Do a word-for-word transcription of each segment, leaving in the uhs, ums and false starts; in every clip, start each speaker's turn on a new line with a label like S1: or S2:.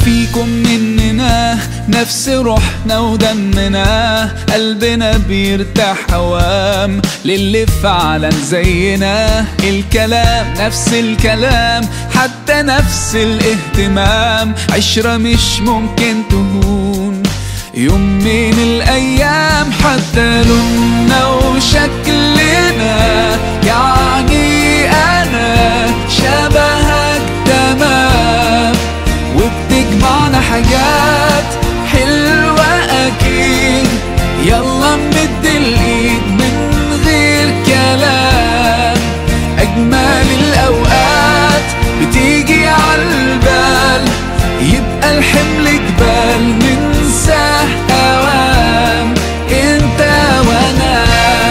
S1: فيكم مننا نفس روحنا ودمنا، قلبنا بيرتاح هوام للي فعلا زينا. الكلام نفس الكلام، حتى نفس الاهتمام، عشرة مش ممكن تهون يوم من الأيام. حتى لوننا وشكلنا، يعني أنا شبهك تمام، وبتجمعنا حاجات حلوة أكيد. يلا نمد الإيد من غير كلام، أجمل الأوقات بتيجي عالبال، يبقى الحمل جبال ننساه أوام، انت وانا.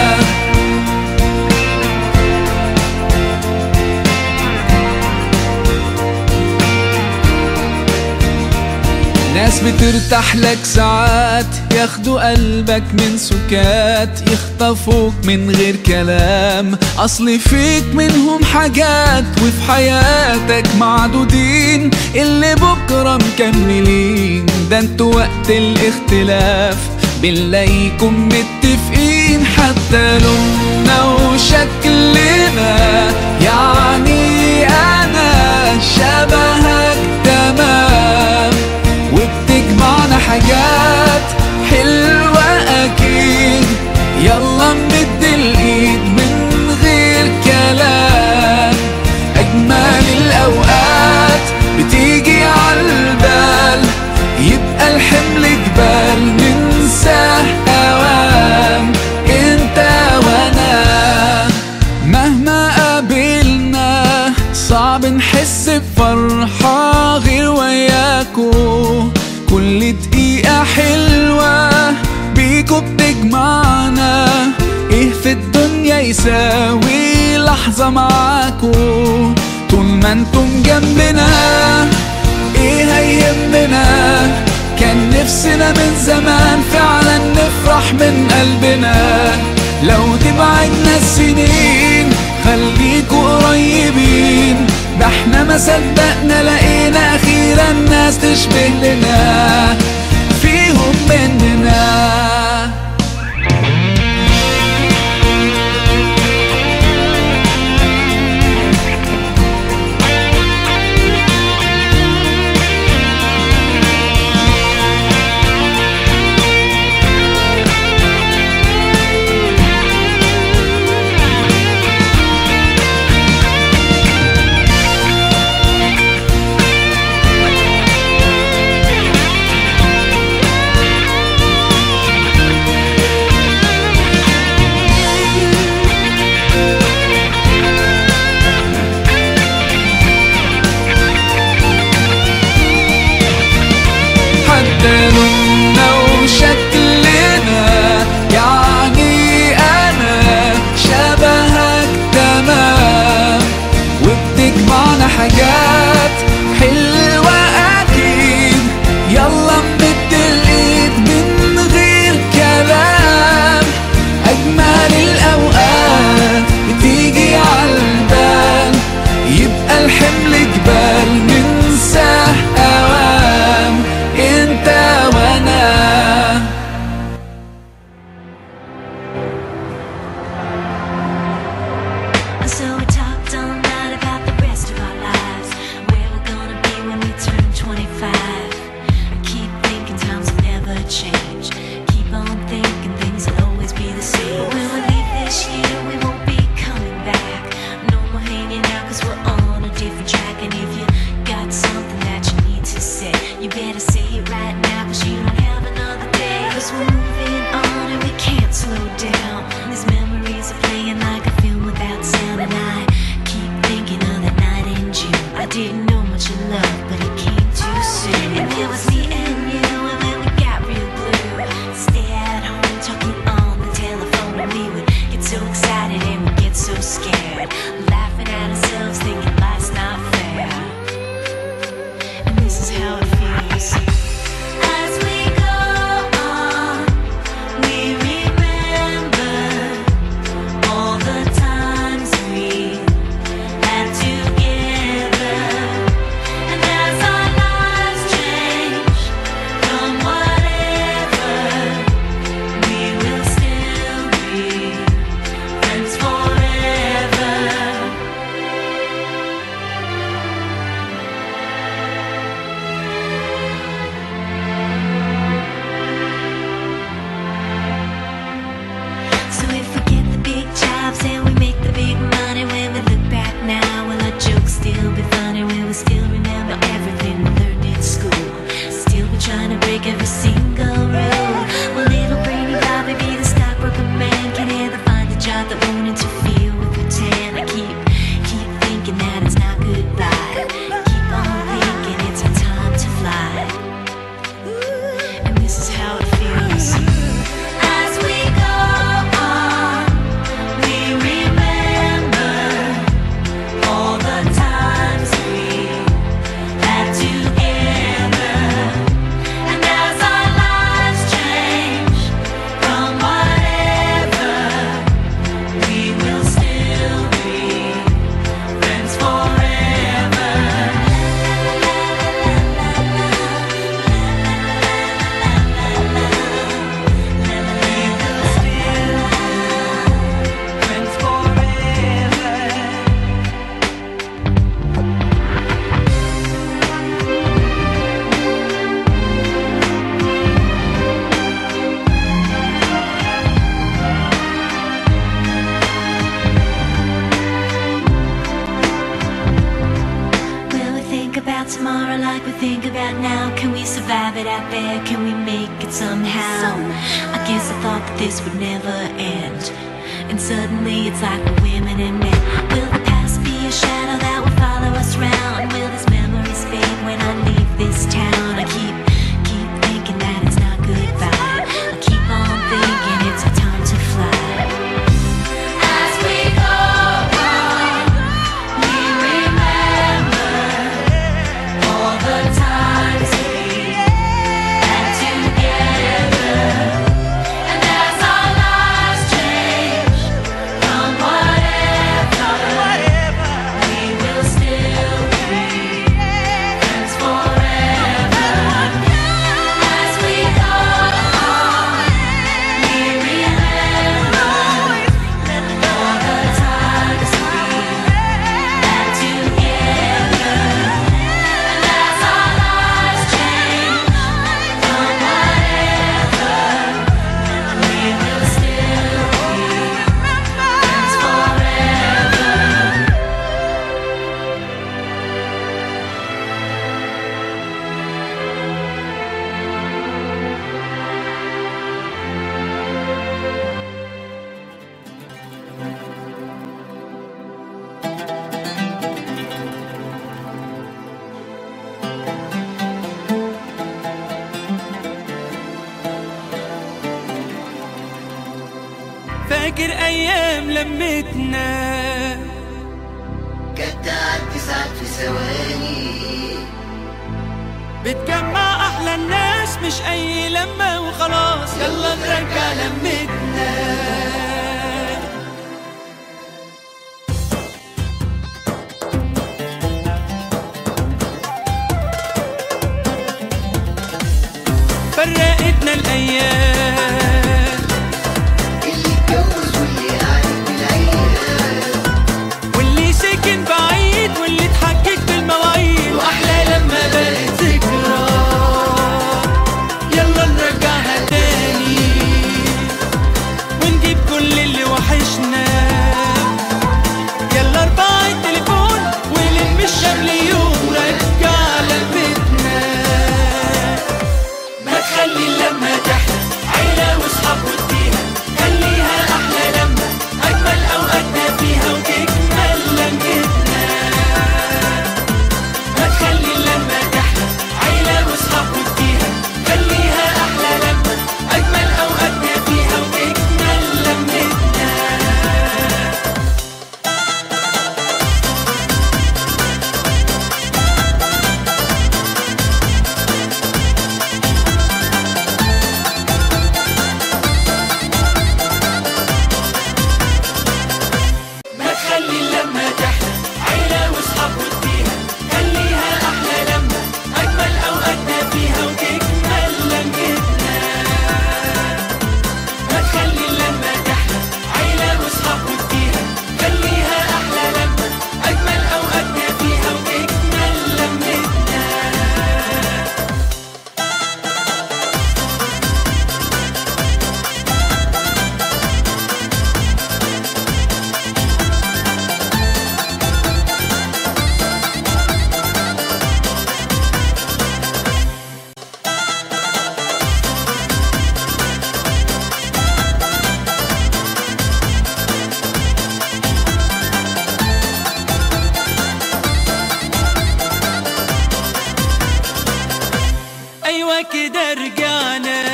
S1: ناس بترتاح لك ساعات، ياخدوا قلبك من سكات، يخطفوك من غير كلام، اصل فيك منهم حاجات وفي حياتك معدودين، اللي بكرة مكملين. ده انتوا وقت الاختلاف بنلاقيكم متفقين. حتى لوننا وشكلنا، يعني انا شبهك تمام، وبتجمعنا حاجات حلوة أكيد. يلا نمد الإيد من غير كلام، أجمل الأوقات بتيجي عالبال، يبقى الحمل جبال ننساه أوام، انت وانا. مهما قابلنا صعب نحس بفرحة غير وياكو، كل دقيقة حلوة بيكو بتجمعنا. ايه في الدنيا يساوي لحظة معاكو؟ طول ما انتم جنبنا ايه هيهمنا؟ كان نفسنا من زمان فعلا نفرح من قلبنا. لو تبعدنا السنين خليكوا قريبين، ده احنا ما صدقنا لقينا اخيرا ناس تشبه لنا فيهم مننا.
S2: about tomorrow like we think about now. Can we survive it out there? Can we make it somehow? I guess I thought that this would never end, and suddenly it's like we're women and men. Will the past be a shadow that will follow us round? Will these memories fade when I leave this town? I keep, keep thinking that it's not goodbye. I keep on thinking it's our time to fly. As we go on, we remember all the times we had together. And as our lives change from whatever, we will still be friends forever. As we go on, we remember all the times we had together. And as our lives change from whatever, we will still be friends forever.
S1: فاكر ايام لمتنا
S3: كانت تعدي ساعات في ثواني،
S1: بتجمع احلى الناس، مش اي لمة وخلاص، يلا نرجع لمتنا. فرقتنا الايام،
S3: اللي اتجوز واللي قاعد بالعيال،
S1: واللي سكن بعيد واللي اتحكك بالمواعيد، واحلى لما بقت ذكرى يلا نرجعها تاني، ونجيب كل اللي وحشنا. يلا ارفع التليفون ولم الشمل يوم، رجع لمتنا. ما تخلي اللمة تحلى، عيلة واصحاب وديها، خليها احلى لمة، اجمل اوقاتنا فيها وتكمل لمتنا. ما تخلي اللمة تحلى، عيلة واصحاب وديها، خليها احلى لمة، اجمل اوقاتنا فيها وتكمل لمتنا. ما تخلي اللمة تحلى، عيلة واصحاب وديها، خليها أحلى لمة، أجمل أوقاتنا فيها وتكمل لمتنا. ما تخلي اللمة تحلى، عيلة واصحاب وديها، خليها أحلى لمة، أجمل أوقاتنا فيها وتكمل لمتنا. أيوة كده رجعنا